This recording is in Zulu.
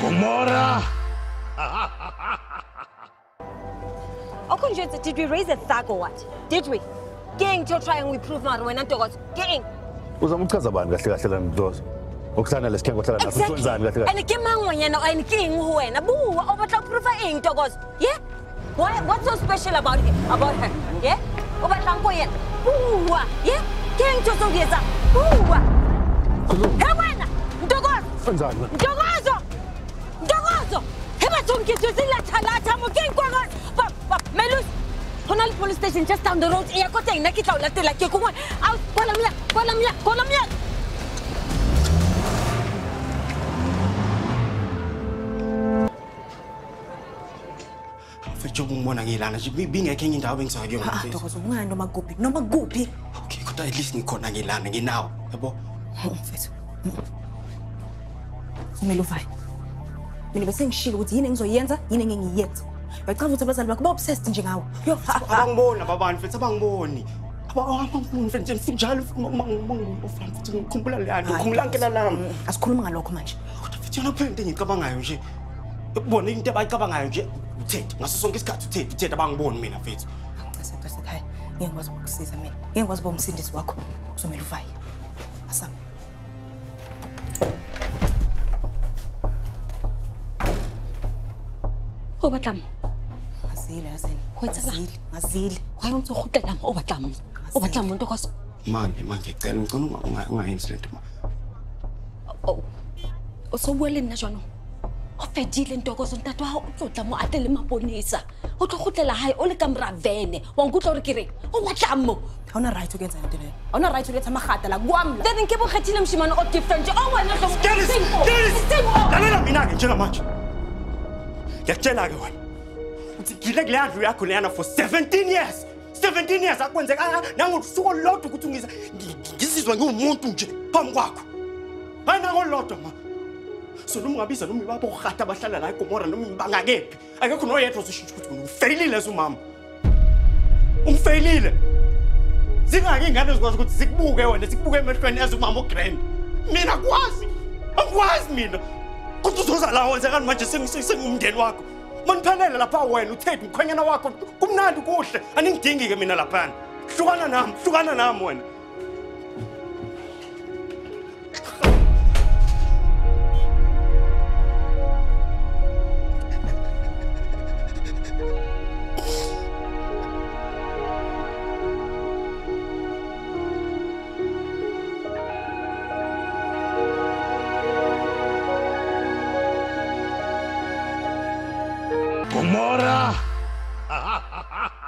Gomora! Did we raise a thug or what? Did we? Gang to try and we prove not when Ntokozo. Gang. Uzamuchaza bani kahle kahle la Ntokozo. Okuthana lesikhengo hlala lapho ukwenzani kahle kahle. And ke mangwe yena o ene king ho wena. Buwa o batla proof eng Ntokozo. Yeah? What's so special about her? Yeah? O batla ngo yena. Buwa. Yeah? Gang to so getsa. Buwa. He wena. Ntokozo. Wenzani? Ntokozo. Ntokozo. He bathonke tsela thala mo king kwa. Melus. Honal police station just down the road. Ya kota ina kitla ulatela ke kungwe. Out kola mia. Fethu ngibona ngilana nje bingekho enye indawo engizwa kuyona mfethu. Ntokozo ungani noma kuphi. Okay, kodwa at least ngikhona ngilana nginawo, yabo. Mfethu. Kumele uvaye. Mina bese ngishilo ukuthi yini engizoyenza, yini engingiyenza. Bayicabanga ukuthi abazali bakho ba-obsessed nje ngawe. Yo, abangibona babantu mfethu abangiboni. Abangiboni mfethu njalo mfethu ngikhumbula lana, ngikhumbula nkela lami. Asikhuluma ngalokho manje. Kodwa mfethu yona phela into engicabangayo nje. Ukubona into abayicabangayo nje. Uthethe ngaso sonke isikhathi uthethe abangiboni mina mfethu. Ngicela hayi, ngiyakwazi ukukusiza mina. Ngiyakwazi bomsindisi wakho. Uzomela uvaye. Asama. O batlang. Ngazile. Why won't you khutela o batlang? O batlang mo Ntokozo. Manje ngicela ngicela ungayenzi lento ma. Oh. O so buele nna jwana. O fedile Ntokozo ntate wa o tlotla mo atele maponisa. O tlo khutela hae o le ka mravene. Wa ngutla re kire. O batlang mo. Ha ona right ukwenza into leyo. Ha ona right uletha magata la kwamla. Then ke bo khethile mshimane o different. O wena lo. Gladys. Lalela mina ke njengamanje. Ngiyakutshela ke wena. Ngile kule ndlu yakho leyana for 17 years. 17 years akwenzeka nangosuku lodwa ukuthi ngizizwa ngiwumuntu nje phambi kwakho. Hayi nangoLodwa ma. So noma ungabiza noma ibapho ogata abahlala la eGomora noma bangakephi. Akekho noyedwa uzoshintsha ukuthi ufailile umama. Umfailile. Zingaki ingane zikwazi ukuthi zikubuke wena, zikubuke emehlweni ezumama oGrand. Mina kwazi. Angikwazi mina. Kodwa uzoza la wenza kanti manje sengumndeni wakho. Maniphelele lapha wena uthethe umkhwenyana wakho kumnandi kuhle aningidingi ke mina lapha. Hlukana nami wena. Gomora!